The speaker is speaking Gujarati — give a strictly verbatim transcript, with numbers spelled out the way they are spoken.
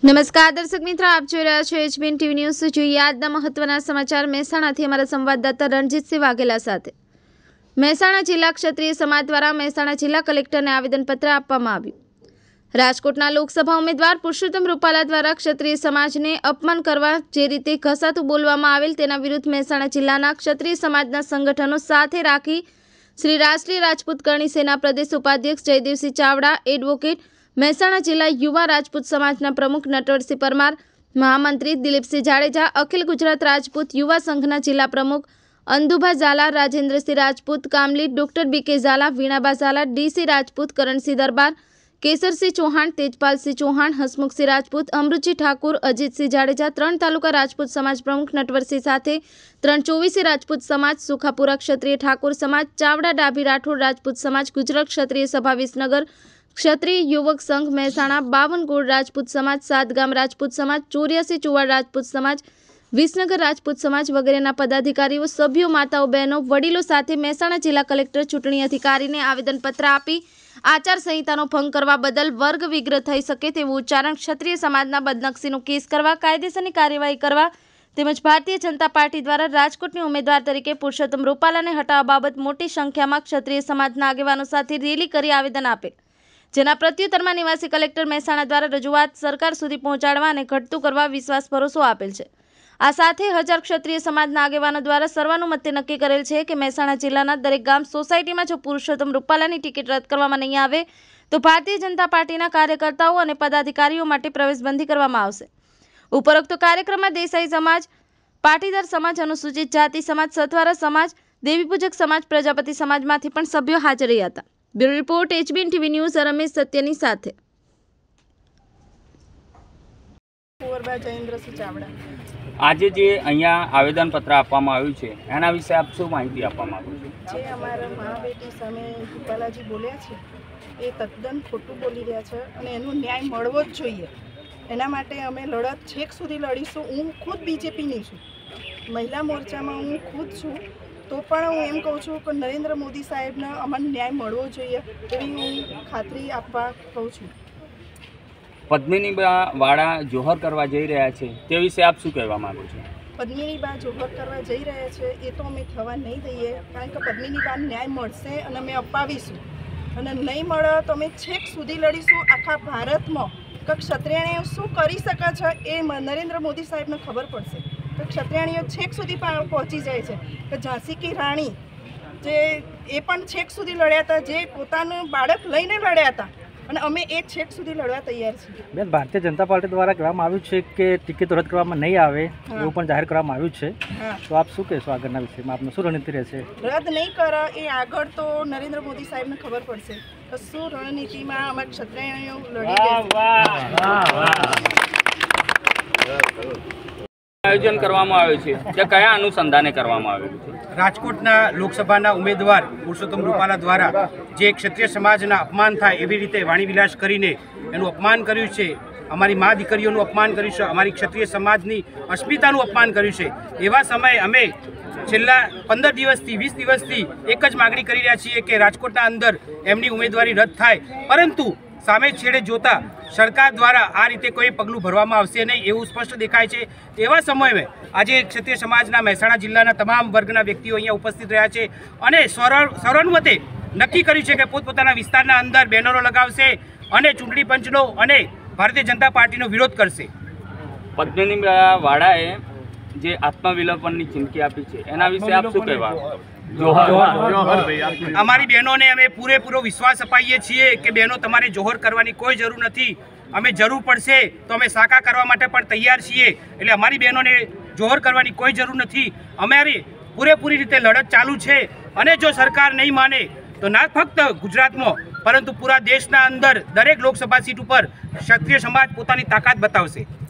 નમસ્કાર દર્શક મિત્રો, આપ જોઈ રહ્યા છો એચબીએન ટીવી ન્યૂઝ। જોઈએ આજના મહત્વના સમાચાર મહેસાણાથી અમારા સંવાદદાતા રણજીતસિંહ વાઘેલા સાથે। મહેસાણા જિલ્લા ક્ષત્રિય સમાજ દ્વારા મહેસાણા જિલ્લા કલેક્ટરને આવેદનપત્ર આપવામાં આવ્યું। રાજકોટના લોકસભા ઉમેદવાર પુરુષોત્તમ રૂપાલા દ્વારા ક્ષત્રિય સમાજને અપમાન કરવા જે રીતે ઘસાતું બોલવામાં આવેલ તેના વિરુદ્ધ મહેસાણા જિલ્લાના ક્ષત્રિય સમાજના સંગઠનો સાથે રાખી શ્રી રાષ્ટ્રીય રાજપૂત કરણી સેના પ્રદેશ ઉપાધ્યક્ષ જયદેવસિંહ ચાવડા, એડવોકેટ મહેસાણા જિલ્લા યુવા રાજપૂત સમાજના પ્રમુખ નટવરસિંહ પરમાર, મહામંત્રી દિલીપસિંહ જાડેજા, અખિલ ગુજરાત રાજપૂત યુવા સંઘના જિલ્લા પ્રમુખ Andubha Zala, Rajendrasinh Rajput, Kamli doctor B K Zala, Veenaba Zala, DC Rajput, Karansinh Darbar, Kesarsinh Chauhan, Tejpalsinh Chauhan, Hasmukhsinh Rajput, Amrutsinh Thakur, Ajitsinh Jadeja, ત્રણ તાલુકા રાજપૂત સમાજ પ્રમુખ નટવરસિંહ સાથે ત્રણ ચોવીસી રાજપૂત સમાજ, સુખાપુરા ક્ષત્રિય ઠાકોર સમાજ, ચાવડા ડાભી રાઠોડ રાજપૂત સમાજ, ગુજરાત ક્ષત્રિય સભા વિસનગર, ક્ષત્રિય યુવક સંઘ મહેસાણા, બાવનગોળ રાજપૂત સમાજ, સાતગામ રાજપૂત સમાજ, ચોર્યાસી ચુવાડ રાજપૂત સમાજ, વિસનગર રાજપૂત સમાજ વગેરેના પદાધિકારીઓ, સભ્યો, માતાઓ, બહેનો, વડીલો સાથે મહેસાણા જિલ્લા કલેક્ટર ચૂંટણી અધિકારીને આવેદનપત્ર આપી આચારસંહિતાનો ભંગ કરવા બદલ વર્ગ વિગ્રહ થઈ શકે તેવું ઉચ્ચારણ, ક્ષત્રિય સમાજના બદનક્ષીનો કેસ કરવા, કાયદેસરની કાર્યવાહી કરવા તેમજ ભારતીય જનતા પાર્ટી દ્વારા રાજકોટની ઉમેદવાર તરીકે પુરુષોત્તમ રૂપાલાને હટાવવા બાબત મોટી સંખ્યામાં ક્ષત્રિય સમાજના આગેવાનો સાથે રેલી કરી આવેદન આપેલ, જેના પ્રત્યુત્તરમાં નિવાસી કલેક્ટર મહેસાણા દ્વારા રજૂઆત સરકાર સુધી પહોંચાડવા અને ઘટતું કરવા વિશ્વાસ ભરોસો આપેલ છે। આ સાથે હજાર ક્ષત્રિય સમાજના આગેવાનો દ્વારા સર્વાનુમતે નક્કી કરેલ છે કે મહેસાણા જિલ્લાના દરેક ગામ સોસાયટીમાં જો પુરુષોત્તમ રૂપાલાની ટિકિટ રદ કરવામાં નહીં આવે તો ભારતીય જનતા પાર્ટીના કાર્યકર્તાઓ અને પદાધિકારીઓ માટે પ્રવેશબંધી કરવામાં આવશે। ઉપરોક્ત કાર્યક્રમમાં દેસાઈ સમાજ, પાટીદાર સમાજ, અનુસૂચિત જાતિ સમાજ, સથવારા સમાજ, દેવીપૂજક સમાજ, પ્રજાપતિ સમાજમાંથી પણ સભ્યો હાજર રહ્યા હતા। Bureau report HBN TV news, Ramesh સત્યની સાથે। આજે જે અહીંયા આવેદનપત્ર આપવામાં આવ્યું છે એના વિશે આપ શું માહિતી આપવા માંગો છો? જે અમારા મા બેટી સામે રૂપાલાજી બોલ્યા છે એ તદ્દન ખોટું બોલી રહ્યા છે અને એનો ન્યાય મળવો જ જોઈએ। એના માટે અમે લડત છેક સુધી લડીશું। હું ખુદ બીજેપીની છું, મહિલા મોરચામાં હું ખુદ છું, તો પણ હું એમ કહું છું કે નરેન્દ્ર મોદી સાહેબને અમને ન્યાય મળવો જોઈએ એવી હું ખાતરી આપવા કહું છું। પદ્મિની વાળા જોહર કરવા જઈ રહ્યા છે તે વિશે આપ શું કહેવા માંગો છો? પદ્મિની બા જોહર કરવા જઈ રહ્યા છે એ તો અમે થવા નહીં દઈએ, કારણ કે પદ્મિની બા ન્યાય મળશે અને અમે અપાવીશું, અને નહીં મળે તો અમે છેક સુધી લડીશું આખા ભારતમાં કે ક્ષત્રિયાણીઓ શું કરી શકે છે એ નરેન્દ્ર મોદી સાહેબને ખબર પડશે કે ક્ષત્રિયાણીઓ છેક સુધી પહોંચી જાય છે। કે ઝાંસી કી રાણી જે એ પણ છેક સુધી લડ્યા હતા, જે પોતાનું બાળક લઈને લડ્યા હતા, અને અમે એ છેક સુધી લડવા તૈયાર છીએ। બેન, ભારતીય જનતા પાર્ટી દ્વારા કહેવામાં આવ્યું છે કે ટિકિટ રદ કરવામાં નહીં આવે એવું પણ જાહેર કરવામાં આવ્યું છે, તો આપ શું કહેશો આગળના વિષયમાં? આપનું શું રણનીતિ રહેશે? રદ નહીં કરે એ આગળ તો નરેન્દ્ર મોદી સાહેબને ખબર પડશે કે શું રણનીતિમાં અમારા ક્ષત્રિયો લડી આયોજન કરવામાં આવ્યું છે તે કયા અનુસંધાને કરવામાં આવ્યું છે? રાજકોટના લોકસભાના ઉમેદવાર પુરુષોત્તમ રૂપાલા દ્વારા જે ક્ષત્રિય સમાજના અપમાન થાય એવી રીતે વાણીવિલાસ કરીને એનું અપમાન કર્યું છે, અમારી મા દીકરીઓનું અપમાન કર્યું છે, અમારી ક્ષત્રિય સમાજની અસ્મિતાનું અપમાન કર્યું છે, એવા સમયે અમે છેલ્લા પંદર દિવસથી વીસ દિવસથી એક જ માગણી કરી રહ્યા છીએ કે રાજકોટના અંદર એમની ઉમેદવારી રદ થાય, પરંતુ સામે છેડે જોતા સરકાર દ્વારા આ રીતે કોઈ પગલું ભરવામાં આવશે નહીં એવું સ્પષ્ટ દેખાય છે। એવા સમયે આજે ક્ષત્રિય સમાજના મહેસાણા જિલ્લાના તમામ વર્ગના વ્યક્તિઓ અહીંયા ઉપસ્થિત રહ્યા છે અને સર્વાનુમતે નક્કી કર્યું છે કે પોતપોતાના વિસ્તારના અંદર બેનરો લગાવશે અને ચૂંટણી પંચનો અને ભારતીય જનતા પાર્ટીનો વિરોધ કરશે। પદ્મિની વાળાએ જે આત્મવિલોપનની ચીમકી આપી છે એના વિશે આપ શું કહેવા? અમારી બહેનોને અમે પૂરેપૂરો વિશ્વાસ અપાઈએ છીએ કે બહેનો તમારે જોહર કરવાની કોઈ જરૂર નથી, અમે જરૂર પડશે તો અમે સાકા કરવા માટે પણ તૈયાર છીએ, એટલે અમારી બહેનોને જોહર કરવાની કોઈ જરૂર નથી। અમારી પૂરેપૂરી રીતે લડત ચાલુ છે અને જો સરકાર નહીં માને તો ના ફક્ત ગુજરાતમાં પરંતુ પૂરા દેશના અંદર દરેક લોકસભા સીટ ઉપર ક્ષત્રિય સમાજ પોતાની તાકાત બતાવશે।